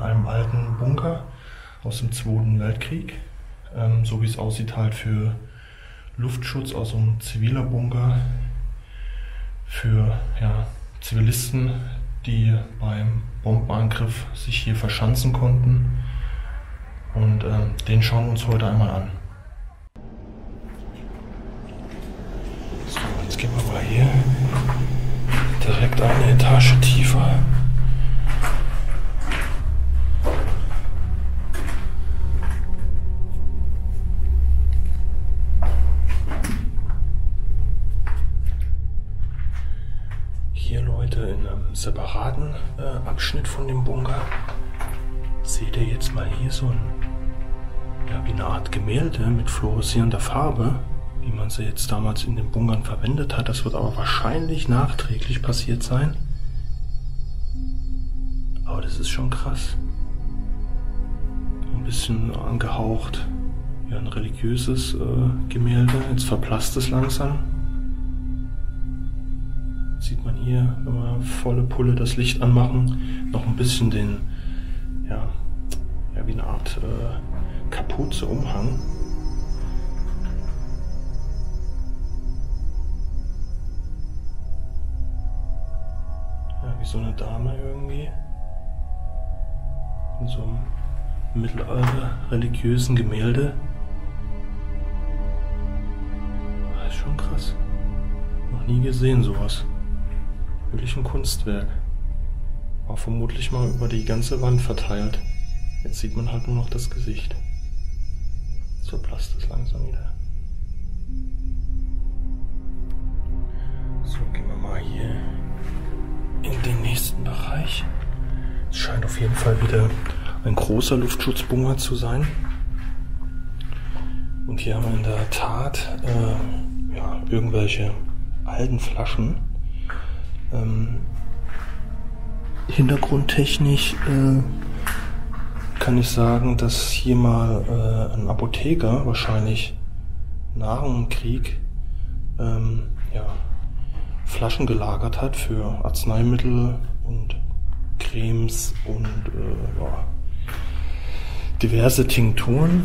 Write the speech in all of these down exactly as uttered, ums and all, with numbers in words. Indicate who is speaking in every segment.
Speaker 1: einem alten Bunker aus dem Zweiten Weltkrieg. Ähm, so wie es aussieht halt für Luftschutz aus einem ziviler Bunker. Für ja, Zivilisten, die beim Bombenangriff sich hier verschanzen konnten. Und ähm, den schauen wir uns heute einmal an. So, jetzt gehen wir mal hier direkt eine Etage tiefer. Hier, Leute, in einem separaten äh, Abschnitt von dem Bunker seht ihr jetzt mal hier so ein, ja, wie eine Art Gemälde mit fluoreszierender Farbe, wie man sie jetzt damals in den Bunkern verwendet hat. Das wird aber wahrscheinlich nachträglich passiert sein. Aber das ist schon krass. Ein bisschen angehaucht, ja, ein religiöses äh, Gemälde. Jetzt verblasst es langsam. Sieht man hier, wenn wir volle Pulle das Licht anmachen, noch ein bisschen den, ja, ja wie eine Art äh, Kapuze, Umhang. Ja, wie so eine Dame irgendwie. In so einem mittelalter religiösen Gemälde. Das ist schon krass. Noch nie gesehen sowas. Wirklich ein Kunstwerk. War vermutlich mal über die ganze Wand verteilt. Jetzt sieht man halt nur noch das Gesicht. Jetzt verblasst es langsam wieder. So, gehen wir mal hier in den nächsten Bereich. Es scheint auf jeden Fall wieder ein großer Luftschutzbunker zu sein. Und hier haben wir in der Tat äh, ja, irgendwelche alten Flaschen. Ähm, hintergrundtechnisch äh, kann ich sagen, dass hier mal äh, ein Apotheker, wahrscheinlich nach dem Krieg, ähm, ja, Flaschen gelagert hat für Arzneimittel und Cremes und äh, ja, diverse Tinkturen.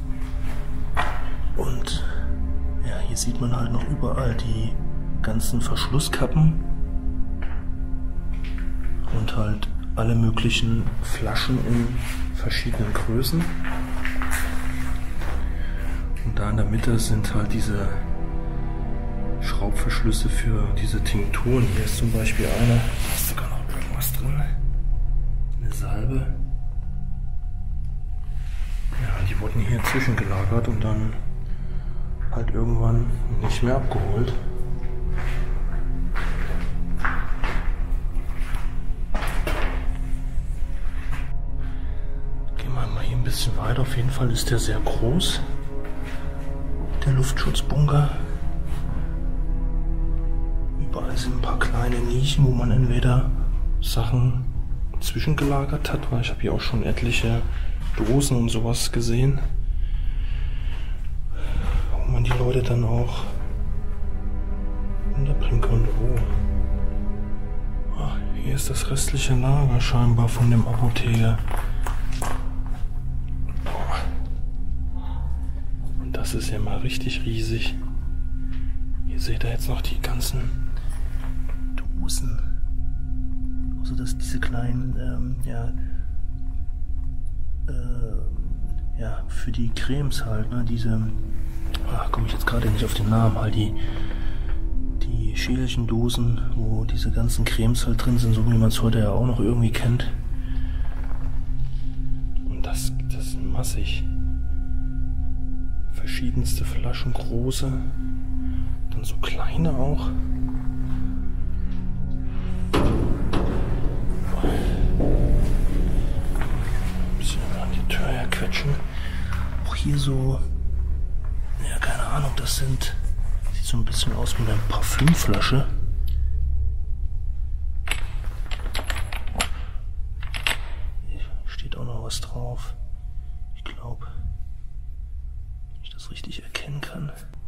Speaker 1: Und ja, hier sieht man halt noch überall die ganzen Verschlusskappen. Und halt alle möglichen Flaschen in verschiedenen Größen. Und da in der Mitte sind halt diese Schraubverschlüsse für diese Tinkturen. Hier ist zum Beispiel eine, da ist sogar noch irgendwas drin. Eine Salbe. Ja, die wurden hier zwischengelagert und dann halt irgendwann nicht mehr abgeholt. Ein bisschen weiter, auf jeden Fall ist der sehr groß, der Luftschutzbunker. Überall sind ein paar kleine Nischen, wo man entweder Sachen zwischengelagert hat, weil ich habe hier auch schon etliche Dosen und sowas gesehen, wo man die Leute dann auch unterbringen konnte. Oh. Ah, hier ist das restliche Lager scheinbar von dem Apotheker. Das ist ja mal richtig riesig. Hier seht ihr jetzt noch die ganzen Dosen. Also dass diese kleinen, ähm, ja, äh, ja, für die Cremes halt, ne, diese, ach, komme ich jetzt gerade nicht auf den Namen, halt die, die schälchen Dosen, wo diese ganzen Cremes halt drin sind, so wie man es heute ja auch noch irgendwie kennt. Und das, das ist massig. Verschiedenste Flaschen, große, dann so kleine auch. Ein bisschen an die Tür herquetschen. Auch hier so, ja, keine Ahnung, das sind, sieht so ein bisschen aus wie eine Parfümflasche. Hier steht auch noch was drauf. Ich glaube, richtig erkennen kann.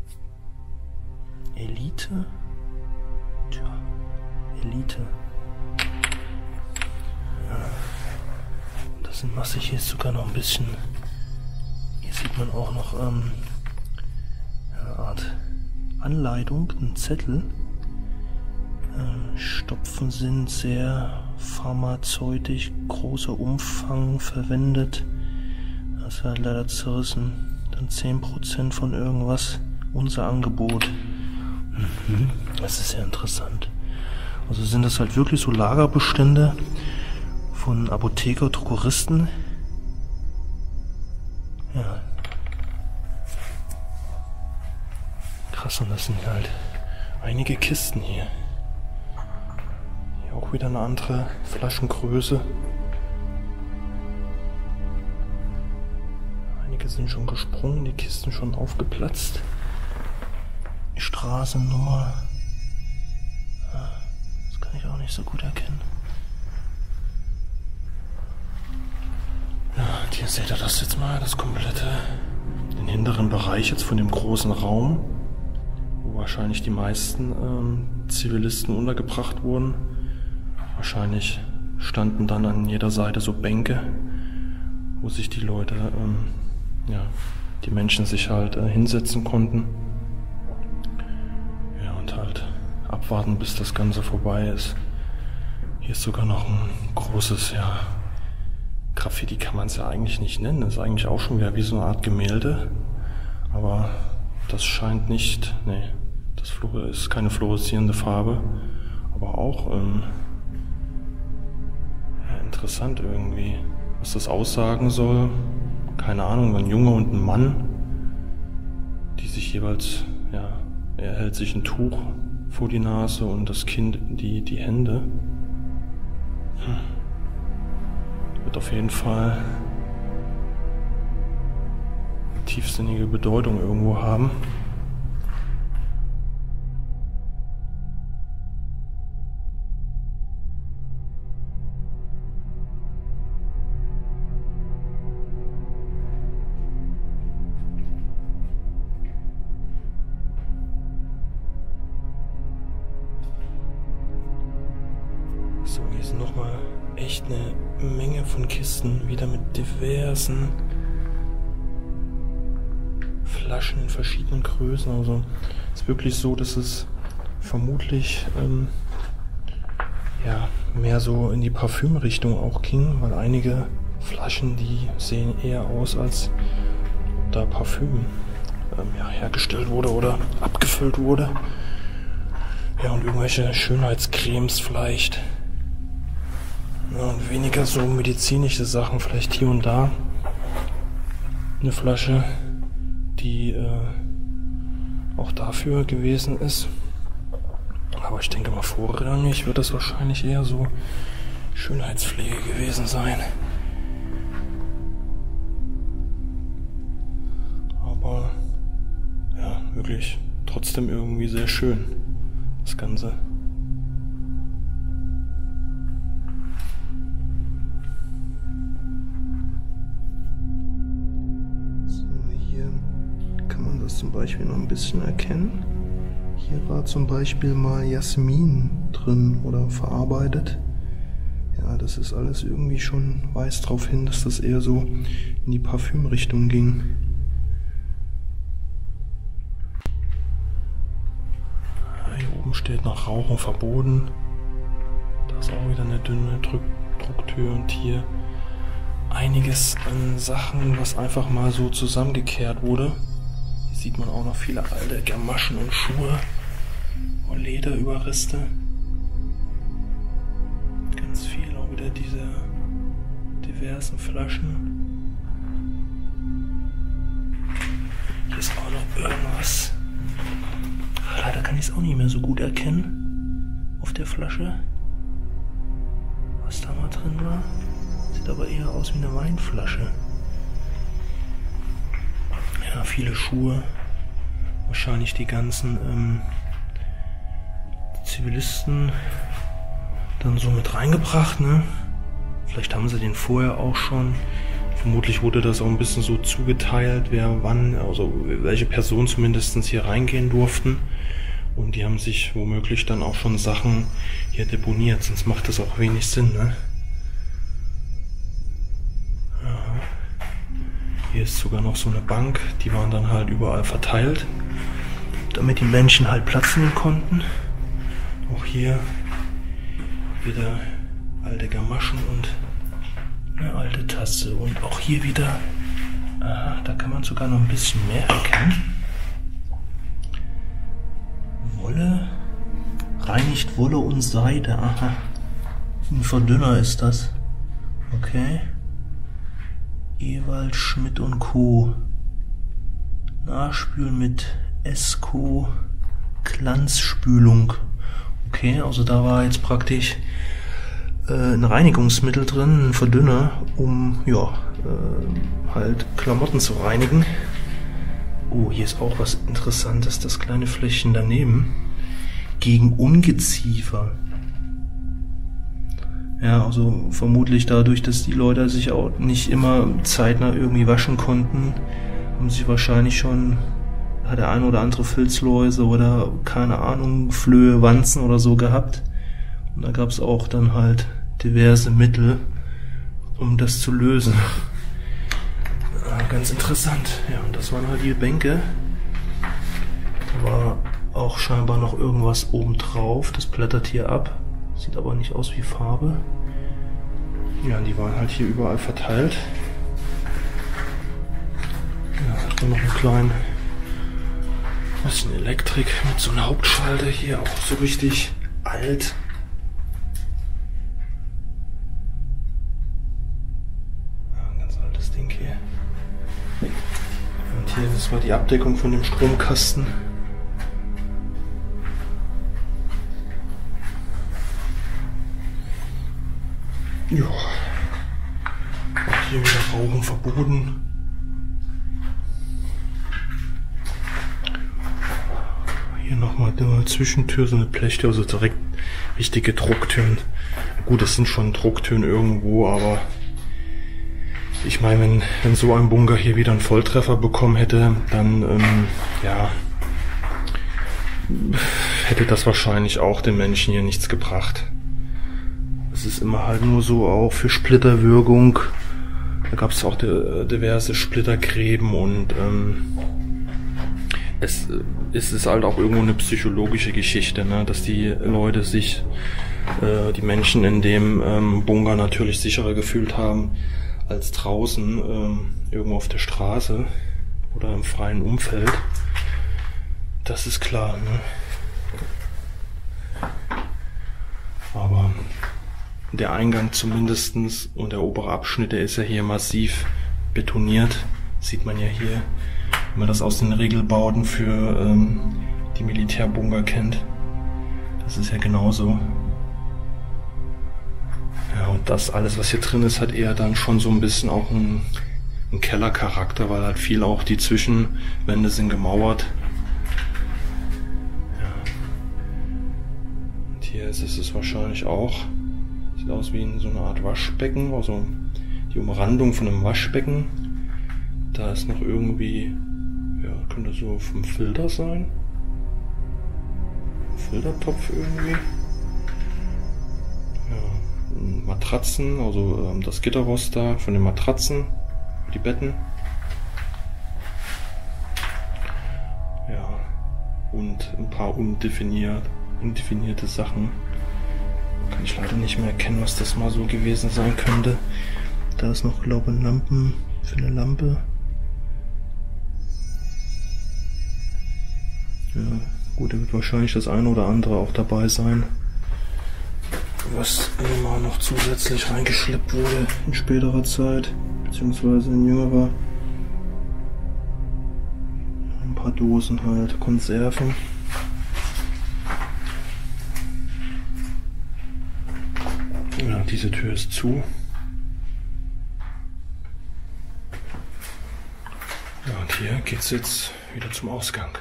Speaker 1: Elite? Tja, Elite. Ja. Das bisschen massig. Hier ist sogar noch ein bisschen. Hier sieht man auch noch ähm, eine Art Anleitung, ein Zettel. Äh, Stopfen sind sehr pharmazeutisch, großer Umfang verwendet. Das ist halt leider zerrissen. Dann zehn Prozent von irgendwas. Unser Angebot. Mhm. Das ist sehr interessant. Also sind das halt wirklich so Lagerbestände von Apotheker, Druckeristen. Ja. Krass, und das sind halt einige Kisten hier. Hier auch wieder eine andere Flaschengröße. Einige sind schon gesprungen, die Kisten schon aufgeplatzt. Die Straßennummer. Das kann ich auch nicht so gut erkennen. Ja, und hier seht ihr das jetzt mal, das komplette, den hinteren Bereich jetzt von dem großen Raum, wo wahrscheinlich die meisten ähm, Zivilisten untergebracht wurden. Wahrscheinlich standen dann an jeder Seite so Bänke, wo sich die Leute, ähm, ja, die Menschen sich halt äh, hinsetzen konnten. Ja, und halt abwarten, bis das Ganze vorbei ist. Hier ist sogar noch ein großes, ja, Graffiti kann man es ja eigentlich nicht nennen. Das ist eigentlich auch schon wieder wie so eine Art Gemälde. Aber das scheint nicht, nee, das ist keine fluoreszierende Farbe. Aber auch ähm, ja, interessant irgendwie, was das aussagen soll. Keine Ahnung, ein Junge und ein Mann, die sich jeweils, ja, er hält sich ein Tuch vor die Nase und das Kind die, die Hände. Hm. Wird auf jeden Fall eine tiefsinnige Bedeutung irgendwo haben. So, hier sind nochmal echt eine Menge von Kisten, wieder mit diversen Flaschen in verschiedenen Größen. Also es ist wirklich so, dass es vermutlich ähm, ja, mehr so in die Parfümrichtung auch ging, weil einige Flaschen, die sehen eher aus, als ob da Parfüm ähm, ja, hergestellt wurde oder abgefüllt wurde. Ja, und irgendwelche Schönheitscremes vielleicht. Ja, und weniger so medizinische Sachen, vielleicht hier und da eine Flasche, die äh, auch dafür gewesen ist. Aber ich denke mal, vorrangig wird das wahrscheinlich eher so Schönheitspflege gewesen sein. Aber ja, wirklich trotzdem irgendwie sehr schön, das Ganze. Zum Beispiel noch ein bisschen erkennen. Hier war zum Beispiel mal Jasmin drin oder verarbeitet. Ja, das ist alles irgendwie schon, weist darauf hin, dass das eher so in die Parfümrichtung ging. Hier oben steht noch Rauchen verboten. Da ist auch wieder eine dünne Druck Drucktür und hier einiges an Sachen, was einfach mal so zusammengekehrt wurde. Hier sieht man auch noch viele alte Gamaschen und Schuhe und Lederüberreste. Ganz viel auch wieder diese diversen Flaschen. Hier ist auch noch irgendwas. Leider kann ich es auch nicht mehr so gut erkennen auf der Flasche, was da mal drin war. Sieht aber eher aus wie eine Weinflasche. Ja, viele Schuhe, wahrscheinlich die ganzen ähm, Zivilisten dann so mit reingebracht, ne? Vielleicht haben sie den vorher auch schon. Vermutlich wurde das auch ein bisschen so zugeteilt, wer wann, also welche Personen zumindest hier reingehen durften. Und die haben sich womöglich dann auch schon Sachen hier deponiert, sonst macht das auch wenig Sinn, ne? Hier ist sogar noch so eine Bank, die waren dann halt überall verteilt, damit die Menschen halt Platz nehmen konnten. Auch hier wieder alte Gamaschen und eine alte Tasse. Und auch hier wieder, aha, da kann man sogar noch ein bisschen mehr erkennen. Wolle, reinigt Wolle und Seide, aha. Ein Verdünner ist das. Okay. Ewald, Schmidt und Co. Nachspülen mit Esco Glanzspülung. Okay, also da war jetzt praktisch äh, ein Reinigungsmittel drin, ein Verdünner, um ja äh, halt Klamotten zu reinigen. Oh, hier ist auch was Interessantes, das kleine Fläschchen daneben. Gegen Ungeziefer. Ja, also vermutlich dadurch, dass die Leute sich auch nicht immer zeitnah irgendwie waschen konnten, haben sie wahrscheinlich schon, hat der ein oder andere Filzläuse oder keine Ahnung, Flöhe, Wanzen oder so gehabt. Und da gab es auch dann halt diverse Mittel, um das zu lösen. Ja, ganz interessant. Ja, und das waren halt die Bänke. Da war auch scheinbar noch irgendwas oben drauf. Das blättert hier ab. Sieht aber nicht aus wie Farbe. Ja, die waren halt hier überall verteilt. Ja, hat man noch einen kleinen, bisschen Elektrik mit so einer Hauptschalter hier, auch so richtig alt. Ja, ein ganz altes Ding hier. Und hier, das war die Abdeckung von dem Stromkasten. Ja, auch hier wieder Rauchen verboten. Hier nochmal eine Zwischentür, so eine Blechtür, also direkt wichtige Drucktüren. Gut, das sind schon Drucktüren irgendwo, aber ich meine, wenn, wenn so ein Bunker hier wieder einen Volltreffer bekommen hätte, dann ähm, ja, hätte das wahrscheinlich auch den Menschen hier nichts gebracht. Es ist immer halt nur so auch für Splitterwirkung. Da gab es auch diverse Splittergräben und ähm, es, es ist halt auch irgendwo eine psychologische Geschichte, ne? Dass die Leute sich, äh, die Menschen in dem ähm, Bunker natürlich sicherer gefühlt haben als draußen ähm, irgendwo auf der Straße oder im freien Umfeld. Das ist klar, ne? Aber der Eingang zumindestens und der obere Abschnitt, der ist ja hier massiv betoniert. Sieht man ja hier, wenn man das aus den Regelbauten für ähm, die Militärbunker kennt. Das ist ja genauso. Ja, und das alles, was hier drin ist, hat eher dann schon so ein bisschen auch einen, einen Kellercharakter, weil halt viel auch die Zwischenwände sind gemauert. Ja. Und hier ist es wahrscheinlich auch. Sieht aus wie in so eine Art Waschbecken, also die Umrandung von einem Waschbecken. Da ist noch irgendwie, ja, könnte so vom Filter sein. Ein Filtertopf irgendwie. Ja, Matratzen, also ähm, das Gitterrost da von den Matratzen, die Betten. Ja, und ein paar undefiniert, undefinierte Sachen. Kann ich leider nicht mehr erkennen, was das mal so gewesen sein könnte. Da ist noch, glaube ich, Lampen für eine Lampe. Ja, gut, da wird wahrscheinlich das eine oder andere auch dabei sein, was immer noch zusätzlich reingeschleppt wurde in späterer Zeit, beziehungsweise in jüngerer. Ein paar Dosen halt, Konserven. Ja, diese Tür ist zu. Ja, und hier geht's jetzt wieder zum Ausgang.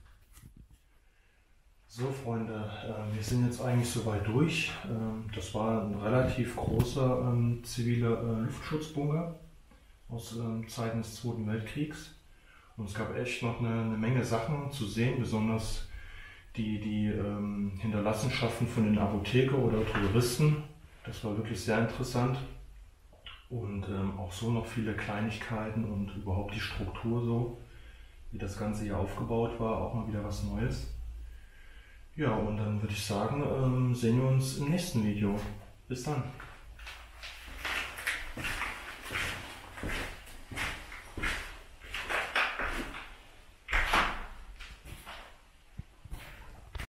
Speaker 1: So, Freunde, äh, wir sind jetzt eigentlich soweit durch. Ähm, das war ein relativ großer ähm, ziviler äh, Luftschutzbunker aus ähm, Zeiten des Zweiten Weltkriegs. Und es gab echt noch eine, eine Menge Sachen zu sehen, besonders die, die ähm, Hinterlassenschaften von den Apotheker oder Touristen. Das war wirklich sehr interessant. Und ähm, auch so noch viele Kleinigkeiten und überhaupt die Struktur so, wie das Ganze hier aufgebaut war, auch mal wieder was Neues. Ja, und dann würde ich sagen, ähm, sehen wir uns im nächsten Video. Bis dann.